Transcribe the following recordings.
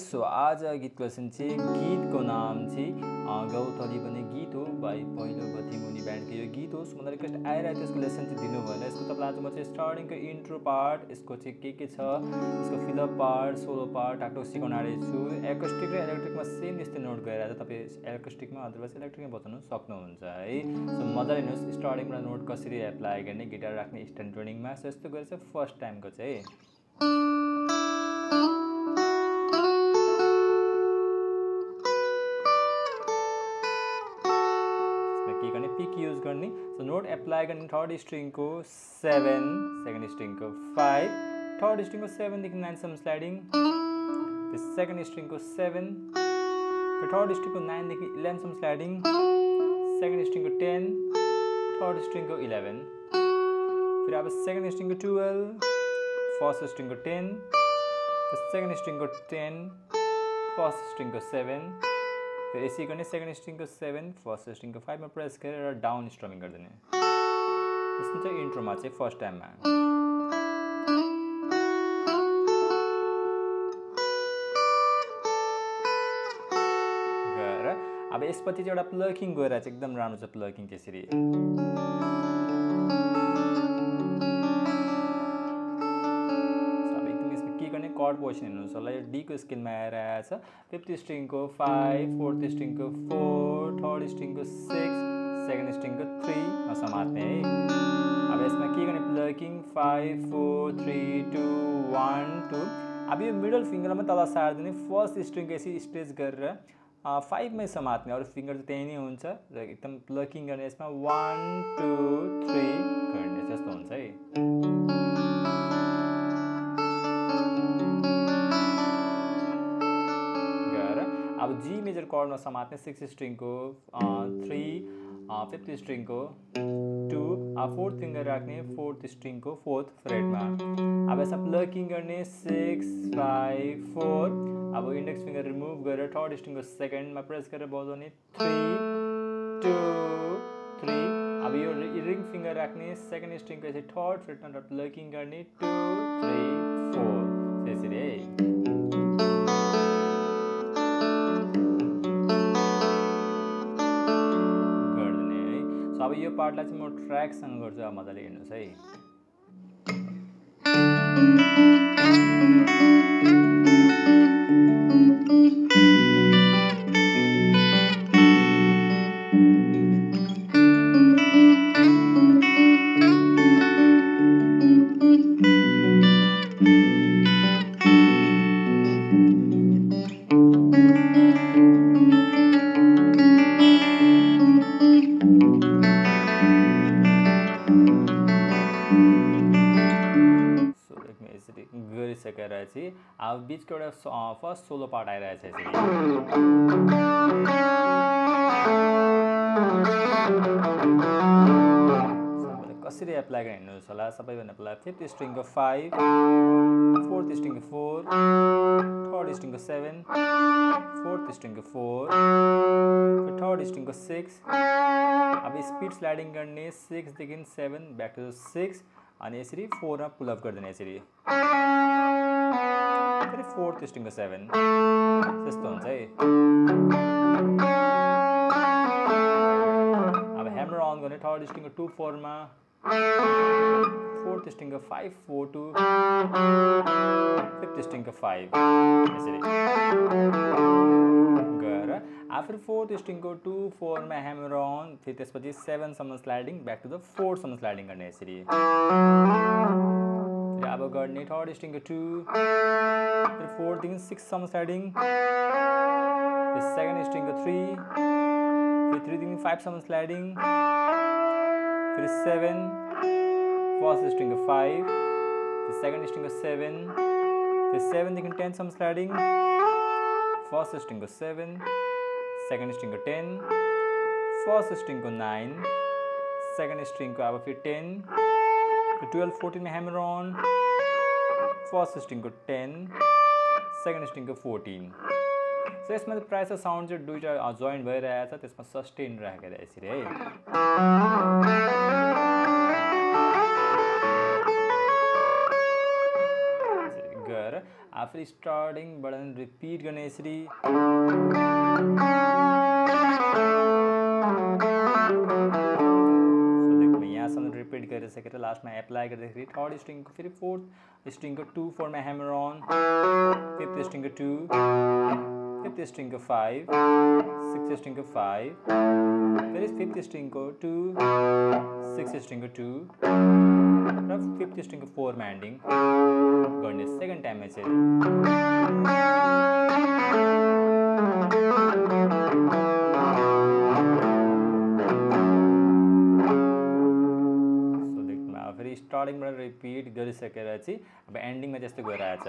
So आज गीतको lesson चाहिँ गीतको नाम चाहिँ गौतली भन्ने गीत हो भाइ पहिलो बत्ती मुनि ब्यान्डको यो गीत हो। सो मलाई रिक्वेस्ट आइरहेको त्यसको लेसन चाहिँ दिनु भएन। यसको तपाईँलाई आज म चाहिँ स्टार्टिङको इन्ट्रो पार्ट यसको चाहिँ के छ यसको फिलअप पार्ट सोलो पार्ट टाक्टो सिकाउन आएको छु। एकोस्टिक र इलेक्ट्रिकमा सेम यस्तै नोट गरेर तपाईँ इलेक्ट्रिकमा अदरवाइज इलेक्ट्रिकमा बजाउनु सक्नुहुन्छ है। सो मजाले हेर्नुहोस् स्टार्टिङमा नोट कसरी एप्लाई गर्ने गिटार राख्ने स्ट्यान्ड ट्युनिङमा। सो यस्तो गरेर चाहिँ फर्स्ट टाइमको चाहिँ पिक युज गर्ने। सो नोट एप्लाई गर्ने थर्ड स्ट्रिङको 7 सेकेन्ड स्ट्रिङको 5 थर्ड स्ट्रिङको 7 देखि 9 सम्म स्लाइडिङ सेकेन्ड स्ट्रिङको 7 थर्ड स्ट्रिङको 9 देखि 11 सम्म स्लाइडिङ सेकेन्ड स्ट्रिङको 10 थर्ड स्ट्रिङको 11 फिर अब सेकेन्ड स्ट्रिङको 12 फर्स्ट स्ट्रिङको 10 सेकेन्ड स्ट्रिङको 10 फर्स्ट स्ट्रिङको 7 फिर इसी गर्ने सेकेन्ड स्ट्रिङको 7 फर्स्ट स्ट्रिङको 5 मा प्रेस गरेर डाउन स्ट्रमिङ गर्दिने। त्यसमा चाहिँ इन्ट्रोमा चाहिँ फर्स्ट टाइममा गरेर अब यसपछि चाहिँ एउटा प्लकिङ गएर चाहिँ एकदम राम्रो छ प्लकिङ त्यसरी कर्ड पोजिसन हेर्नुहोस् होला यो डी को स्केलमा आएर आएछ। फिफ्थ स्ट्रिङको 5 फोर्थ स्ट्रिङको 4 थर्ड स्ट्रिङको 6 सेकेन्ड स्ट्रिङको 3 मा समात्ने है। अब यसमा के गर्ने प्लकिङ 5 4 3 2 1 2 अब यो मिडल फिङ्गरमा तल सार्दिने फर्स्ट स्ट्रिङको यसरी स्ट्रेच गरेर 5 मै समात्ने अरू फिङ्गर चाहिँ त्यही नै हुन्छ र एकदम प्लकिङ गर्ने यसमा 1 2 3 गर्ने जस्तो हुन्छ है। अब जी मेजर कर्डमा समात्ने 6 स्ट्रिङको 3 फिफ्थ स्ट्रिङको 2 फोर्थ फिङ्गर राख्ने फोर्थ स्ट्रिङको 4th फ्रेटमा। अब यसमा प्लकिङ गर्ने 6 5 4 अब इन्डेक्स फिङ्गर रिमुभ गरेर थर्ड स्ट्रिङको सेकेन्डमा प्रेस गरेर बजाउने 3 2 3 अब यो रिङ फिङ्गर राख्ने सेकेन्ड स्ट्रिङको यसरी थर्ड फ्रेटमा प्लकिङ गर्ने 2 3 4 त्यसरी है। अब यो पार्टलाई चाहिँ म ट्र्याकसँग गर्छु अब मजाले हेर्नुहोस् है। गरिसकेर चाहिँ अब बिचको एउटा फर्स्ट सोलो पार्ट आइरहेछ यसरी कसरी एप्लाई गर्ने हेर्नुहोस् होला। सबैभन्दा पहिला फिफ्थ स्ट्रिङको 5 फोर्थ स्ट्रिङको 4 थर्ड स्ट्रिङको 7 फोर्थ स्ट्रिङको 4 थर्ड स्ट्रिङको 6 अब स्पिड स्लाइडिङ गर्ने 6 देखि 7 ब्याक टु 6 अनि यसरी 4 मा पुल अप गर्दैन यसरी फेरि फोर्थ स्ट्रिङको 7 त्यस्तो हुन्छ है। अब ह्यामर अन गर्ने थर्ड स्ट्रिङको 2 4 मा फोर्थ स्ट्रिङको 5 4 2 फिफ्थ स्ट्रिङको 5 यसरी गएर आफ्टर फोर्थ स्ट्रिङको 2 4 मा ह्यामर अन फेरि त्यसपछि 7 सम्म स्लाइडिङ ब्याक टु द 4 सम्म स्लाइडिङ गर्ने यसरी अब गर्ने थर्ड स्ट्रिङको 2 फिर 4 देखि 6 सम्म स्लाइडिङ सेकेन्ड स्ट्रिङको 3 फिर 3 देखि 5 सम्म स्लाइडिङ फिर 7 फर्स्ट स्ट्रिङको 5 फिर सेकेन्ड स्ट्रिङको 7 फिर 7 देखि 10 सम्म स्लाइडिङ फर्स्ट स्ट्रिङको 7 सेकेन्ड स्ट्रिङको 10 फर्स्ट स्ट्रिङको 9 सेकेन्ड स्ट्रिङको अब फिर 10 12 14 में हैमर ऑन फर्स्ट स्ट्रिङको 10 सेकेन्ड स्ट्रिङको 14 सो यसमा चाहिँ प्रायः साउन्ड चाहिँ दुईटा जोइन भइरहेछ त्यसमा सस्टेन राखेर यसरी है। गएर आफै स्टार्टिङबाट रिपिट गर्ने यसरी यहाँसम्म रिपिट गरिसकेर लास्टमा एप्लाई गर्दाखेरि थर्ड स्ट्रिङको फेरि फोर्थ स्ट्रिङको 2 4 मा ह्यामर अन, फिफ्थ स्ट्रिङको 2, फिफ्थ स्ट्रिङको 5, सिक्स्थ स्ट्रिङको 5, फेरि फिफ्थ स्ट्रिङको 2, सिक्स्थ स्ट्रिङको 2 र फिफ्थ स्ट्रिङको 4 मा एन्डिङ गर्ने सेकेन्ड टाइममा चाहिँ फेरि स्टार्टिङबाट रिपिट गरिसकेर चाहिँ अब एन्डिङमा त्यस्तो गइरहेछ।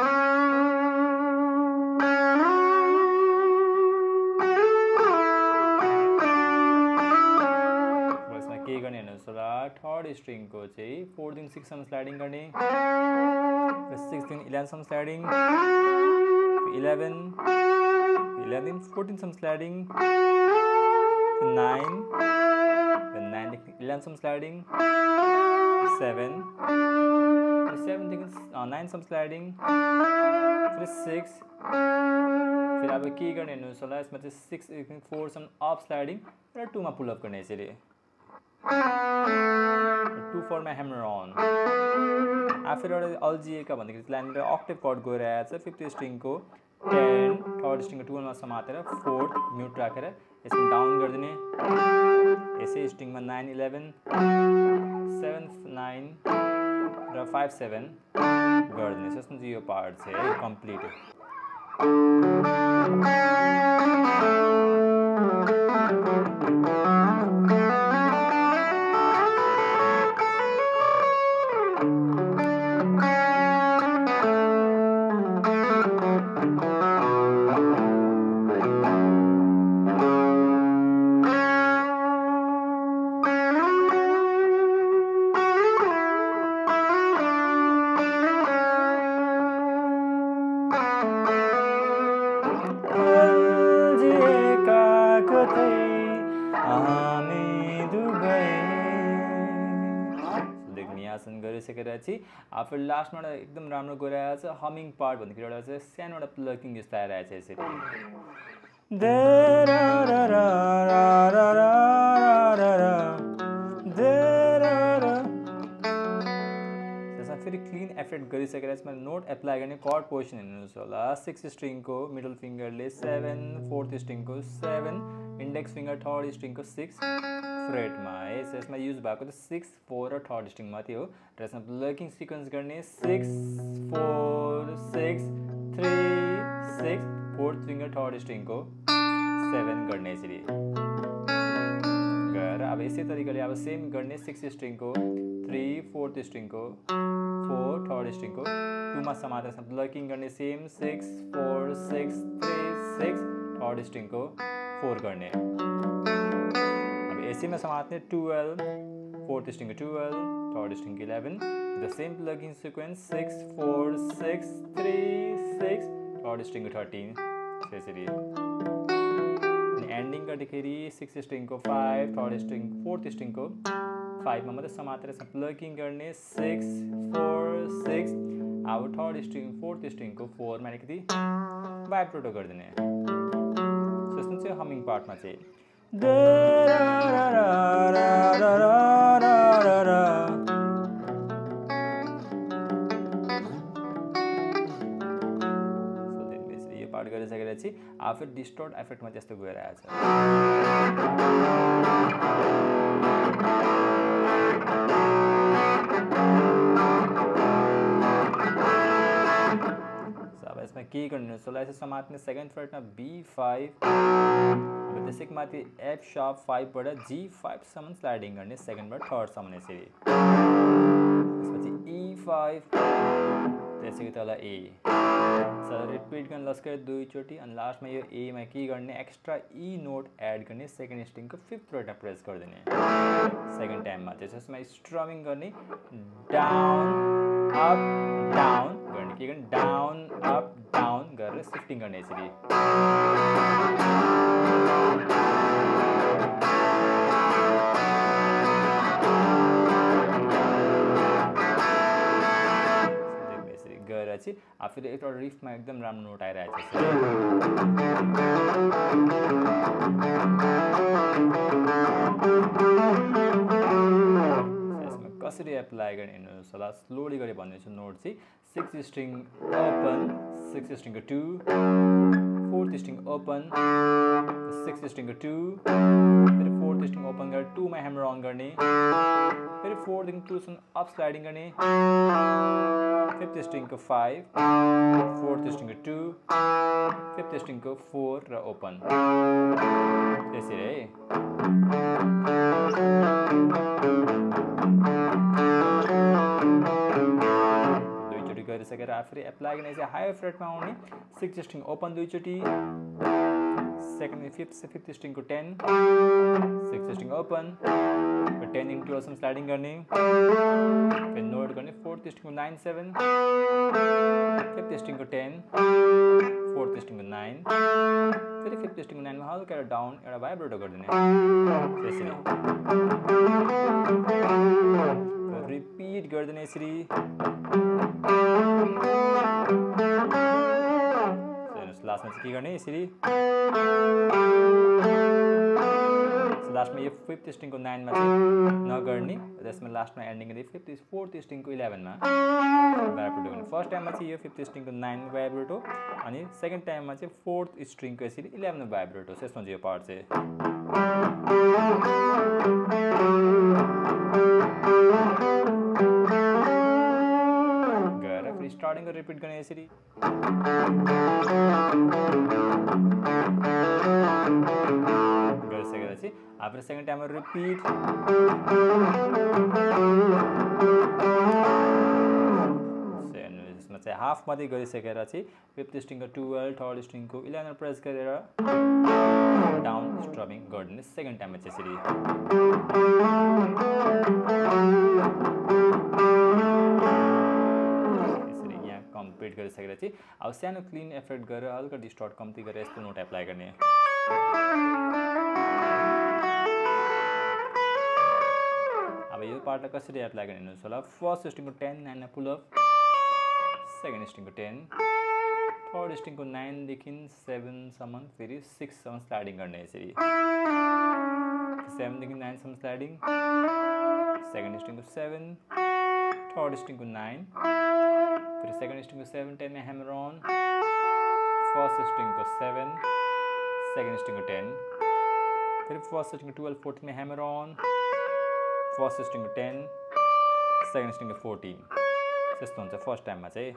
यसमा के गर्ने हेर्नुहोस् होला, थर्ड स्ट्रिङको चाहिँ 4 देखि 6 सम्म स्लाइडिङ गर्ने, 6 देखि 11 सम्म स्लाइडिङ, 11 देखि 14 सम्म स्लाइडिङ, 9 देखि 11 सम्म स्लाइडिङ, 7 देखि 9 सम्म स्लाइडिङ, फिर 6, फिर अब के गर्ने हेर्नुहोस् होला, यसमा चाहिँ 6 देखि 4 सम्म अप स्लाइडिङ र 2 मा पुल अप गर्ने यसरी 2 4 मा ह्यामर अन। आफै एउटा अल्झिएका भन्दाखेरि त्यहाँनिर अक्टेभ कर्ड गइरहेको छ, फिफ्थ स्ट्रिङको 10, थर्ड स्ट्रिङको 12 मा समातेर फोर्थ म्युट राखेर यसमा डाउन गरिदिने, यसै स्ट्रिङमा 9 11, 7 9 र 5 7 गरिदिने। यसमा चाहिँ यो पार्ट चाहिँ है कम्प्लिट। गरिसकेर चाहिँ आफू लास्टमा एकदम राम्रो गइरहेको छ। हमिङ पार्ट भन्दाखेरि एउटा चाहिँ सानो एउटा प्लकिङ जस्तो आइरहेको छ यसरी। त्यसमा फेरि क्लिन एफेक्ट गरिसकेर यसमा नोट एप्लाई गर्ने कर्ड पोजिसन हेर्नुहोस् होला। 6 स्ट्रिङको मिडल फिङ्गरले 7, फोर्थ स्ट्रिङको 7, इन्डेक्स फिङ्गर थर्ड स्ट्रिङको 6 फ्रेटमा है। यसमा युज भएको त 6 4 र थर्ड स्ट्रिङ मात्रै हो। र यसमा प्लकिङ सिक्वेन्स गर्ने 6 4 6 3 6, फोर्थ फिङ्गर थर्ड स्ट्रिङको 7 गर्ने यसरी गएर अब यसै तरिकाले अब सेम गर्ने 6 स्ट्रिङको 3, फोर्थ स्ट्रिङको 4, थर्ड स्ट्रिङको 2 मा समातेर प्लकिङ गर्ने सेम 6 4 6 3 6, थर्ड स्ट्रिङको 4 गर्ने। यसैमा समात्ने 12, फोर्थ स्ट्रिङको 12, थर्ड स्ट्रिङको 11, the same plucking sequence 6 4 6 3 6, third स्ट्रिङको 13 यसरी। अनि एन्डिङ गर्दाखेरि 6 स्ट्रिङको 5, थर्ड स्ट्रिङ फोर्थ स्ट्रिङको 5 मा मात्रै समातेर प्लगिङ गर्ने 6 4 6, अब थर्ड स्ट्रिङ फोर्थ स्ट्रिङको 4 मा अलिकति भाइब्रेटो गरिदिने। त्यसमा चाहिँ हमिङ पार्टमा चाहिँ यो पार्ट गरिसकेर चाहिँ आफै डिस्टोर्ट एफेक्टमा त्यस्तो गइरहेछ। अब यसमा के गर्नुहुन्छ होला, यसो समात्ने सेकेन्ड फ्रेटमा B5, त्यसैको माथि F sharp 5 बाट G5 सम्म स्लाइडिङ गर्ने सेकेन्डबाट थर्ड सम्म यसरी। त्यसपछि E5, त्यसैको तल A। रिपिट गर्न लस्कर 2 चोटि अनि लास्टमा यो A मा के गर्ने, एक्स्ट्रा E नोट एड गर्ने, सेकेन्ड स्ट्रिङको 5th फ्रेटमा प्रेस गरिदिने सेकेन्ड टाइममा। त्यसमा स्ट्रमिङ गर्ने, डाउन अप डाउन गर्ने, के गर्ने डाउन अप डाउन गरेर सिफ्टिङ गर्ने यसरी। गरिसकेपछि फेरि एउटा रिफमा एकदम राम्रो नोट आइरहेको छ। यसमा कसरी एप्लाई गर्ने हेर्नुहोस् होला, स्लोली गरी भन्दैछु। नोट चाहिँ 6th string open, 6th string 2, 4th string open, 6th string 2, फेरि 4th स्ट्रिङ ओपन गरेर 2 मा ह्यामर अन गर्ने, फेरि 4 देखि 2 सम्म अप स्लाइडिङ गर्ने, 5th string 5, 4th string 2, 5th string 4 र ओपन। त्यसरी है। दुईचोटि गरिसकेर फेरि एप्लाई गर्ने चाहिँ हायर फ्रेटमा आउने, 6th स्ट्रिङ ओपन दुईचोटि, 5th string 10, 6th string open, 10 देखि 12 सम्म स्लाइडिङ गर्ने, फेरि नोट गर्ने, 4th string 9 7, 5th string 10, 4th string 9, फेरि 5th स्ट्रिङ 9 मा हल्का एउटा डाउन एउटा भाइब्रेटो गरिदिने। त्यसरी रिपिट गरिदिने यसरी। लास्टमा चाहिँ के गर्ने यसरी, लास्टमा यो 5th स्ट्रिङको 9 मा चाहिँ नगर्ने, त्यसमा लास्टमा एन्डिङ गर्ने 4th स्ट्रिङको 11 मा भाइब्रेटो गर्ने। फर्स्ट टाइममा चाहिँ यो 5th स्ट्रिङको 9 मा भाइब्रेटो, अनि सेकेन्ड टाइममा चाहिँ 4th स्ट्रिङको यसरी 11 मा भाइब्रेटो। यसमा चाहिँ यो पार्ट चाहिँ गएर फेरि स्टार्टिङको रिपिट गर्ने यसरी। गरिसकेपछि आफ्नो सेकेन्ड टाइममा रिपिट। यसमा चाहिँ हाफ मात्रै गरिसकेर चाहिँ 5th स्ट्रिङको 12, 3rd स्ट्रिङको 11 प्रेस गरेर डाउन स्ट्रमिङ गरिदिने सेकेन्ड टाइममा चाहिँ यसरी। कम्प्लिट गरिसकेर चाहिँ अब सानो क्लिन एफेक्ट गरेर हल्का डिस्टर्ट कम्ती गरेर यस्तो नोट एप्लाई गर्ने। अब यो पार्टलाई कसरी एप्लाई गर्ने हेर्नुहोस् होला। 1st स्ट्रिङको 10 9 मा पुल अप, 2nd स्ट्रिङको 10, 3rd स्ट्रिङको 9 देखि 7 सम्म फेरि 6 सम्म स्लाइडिङ गर्ने यसरी। 7 देखि 9 सम्म स्लाइडिङ, 2nd स्ट्रिङको 7, 3rd स्ट्रिङको 9, फिर 2nd स्ट्रिङ को 7 10 में हैमर ऑन, 1st स्ट्रिंग को 7, 2nd स्ट्रिंग को 10, फिर 1st स्ट्रिंग को 12 14 में हैमर ऑन, 1st स्ट्रिंग को 10, 2nd स्ट्रिंग को 14। त्यस्तो हुन्छ फर्स्ट टाइममा चाहिँ।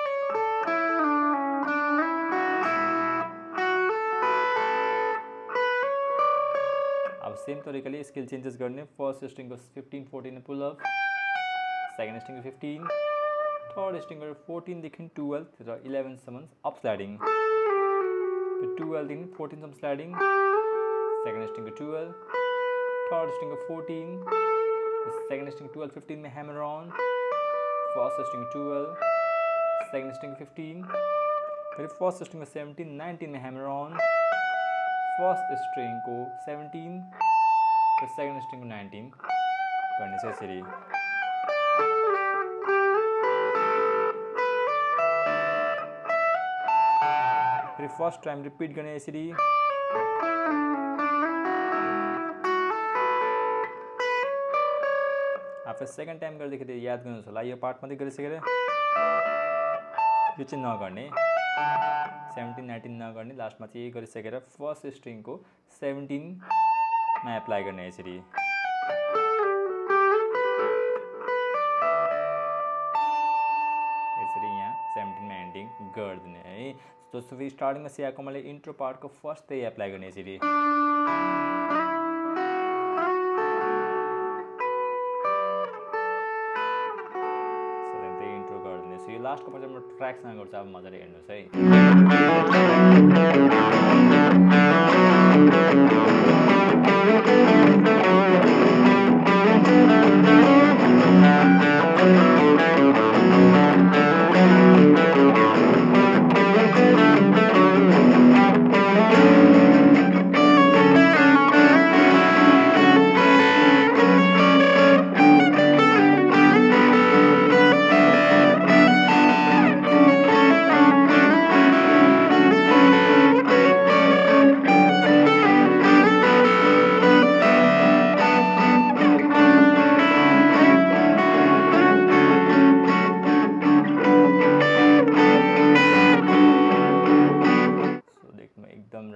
अब सेम तरिकाले स्केल चेन्जेस गर्ने। 1st स्ट्रिंग को 15 14 पुल अप, 2nd स्ट्रिंग को 15, 3rd स्ट्रिंग को 14 देखि 12 र 11 सम्म अप स्लाइडिङ, 12 देखि 14 सम्म स्लाइडिङ, 2nd स्ट्रिंग को 12, 3rd स्ट्रिंग को 14, 2nd स्ट्रिंग 12 15 में hammer on, 1st string 12, 2nd string 15, फिर 1st स्ट्रिंग को 17 19 में हैमर ऑन, 1st स्ट्रिंग को 17, फिर 2nd स्ट्रिंग को 19 करने से यसरी। फिर फर्स्ट टाइम रिपीट गर्ने यसरी। आफ्टर सेकेन्ड टाइम गर्दाखेरि याद गर्नुहोस् होला, यो पार्ट मात्रै गरिसकेर यो चाहिँ नगर्ने, 17 19 नगर्ने, लास्टमा चाहिँ यही गरिसकेर 1st स्ट्रिङको 17 मा एप्लाई गर्ने यसरी। यसरी यहाँ 17 मा एन्डिङ गरिदिने है। दोस्तों फेरि स्टार्टिङमा सिकाएको मैले इन्ट्रो पार्टको फर्स्ट त्यही एप्लाई गर्ने यसरी। इन्ट्रो गरिदिने यो लास्टको पछि म ट्र्याकसँग गर्छु, अब मजाले हेर्नुहोस् है।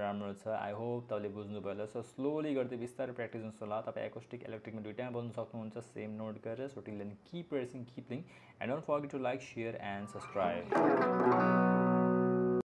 राम्रो छ। आई होप तपाईँले बुझ्नुभयो होला। सो स्लोली गर्दै बिस्तारै प्र्याक्टिस गर्नुहोस् होला। तपाईँ एकोस्टिक इलेक्ट्रिकमा दुइटैमा बज्न सक्नुहुन्छ सेम नोट गरेर। So till then keep pressing, keep playing, and don't forget to like, share and subscribe.